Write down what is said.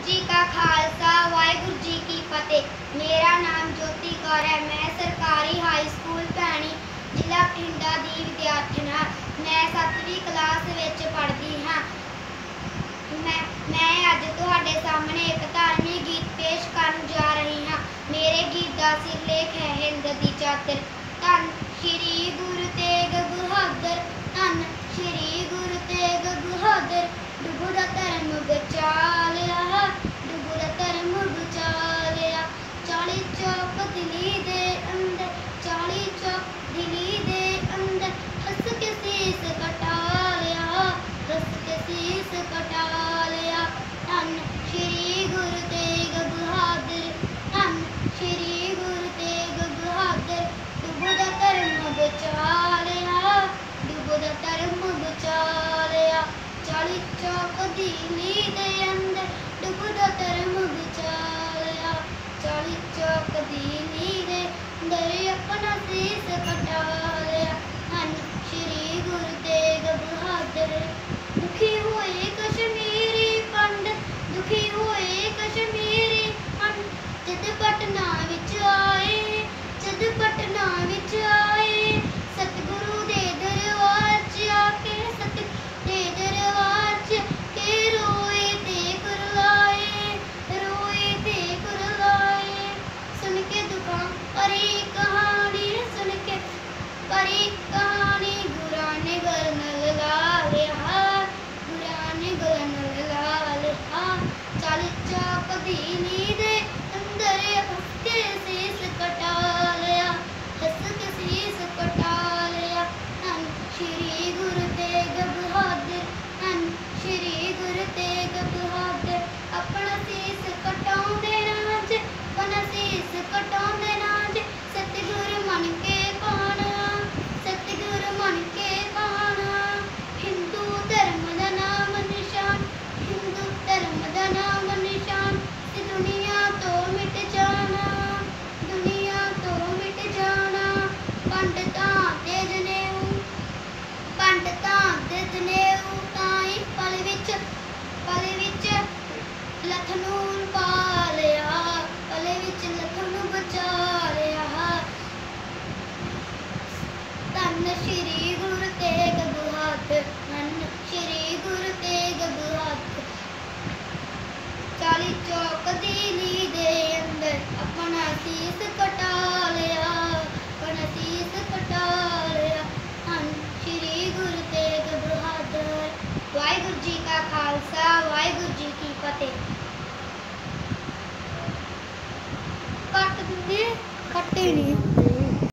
जी का खालसा वाहिगुरू जी की फतेह। मेरा नाम ज्योति कौर है। मैं सरकारी हाई स्कूल भैणी जिला बठिंडा की विद्यार्थी हाँ। मैं 7वीं क्लास विच पढ़ती हाँ। मैं अज तुहाडे सामने एक धार्मिक गीत पेश करन जा रही हाँ। मेरे गीत का सिरलेख है हिंद दी चादर। धन श्री गुरु तेग बहादुर, धन श्री गुरु तेग बहादुर, डुबदा धर्म बचा लिया, डुबदा धर्म बचा लिया। 40 चौक दिल्ली दे अंदर, 40 चौक दिल्ली दे अंदर, हंस के शीस कटा लिया, हंस के शीस कटा लिया। धन श्री गुरु तेग बहादुर, धन श्री गुरु तेग बहादुर, डुबदा धर्म बचा लिया, डुबदा धर्म बचा लिया। 40 चौक दिल्ली दे अंदर, डुबदा धर्म बचा लिया। 40 चौक दिल्ली दे अंदर, अपना शीस कटा लिया। धन श्री गुरु तेग बहादुर। दुखी हुए कश्मीरी पंडित, दुखी हुए कश्मीरी पंडित, जद पटना विच आए, जद पटना विच आए, सतगुरु दे दरबार च आके, सतगुरु दे दरबार च के रोए ते कुरलाए, रोए ते कुरलाए। सुन के दुखा भरी कहानी, सुन के भरी कहानी, गुरां ने गल ला लिया, गुरां ने गल ला लिया। 40 चौक दिल्ली दे अंदर, हंस के शीस कटा लिया, हंस के शीस कटा लिया। धन श्री गुरु तेग बहादुर, धन श्री गुरु तेग बहादुर, अपना शीस कटाउंदे नाच, अपना शीस कटाउंदे नाच, सतगुरु मन के पाना, सतगुरु मन के पाना। हिंदू धर्म दा नाम निशान, हिंदू धर्म दा नाम निशान, ते दुनिया तो मिट जाना, दुनिया तो मिट जाना। पंडितां ते जनेऊ, पंडितां ते जनेऊ, ताई पल विच लखनऊ पा लिया, पल विच लखनऊ बचा लिया। धन श्री गुरु तेग बहादुर, धन श्री गुरु तेग बहादुर। 40 चौक दिल्ली दे अंदर, अपना शीस कटा लिया, अपना शीस कटा लिया। धन श्री गुरु तेग बहादुर। वाहिगुरू जी का खालसा वाहिगुरू जी की फतेह। कट दिंदे, कट्टे नहीं।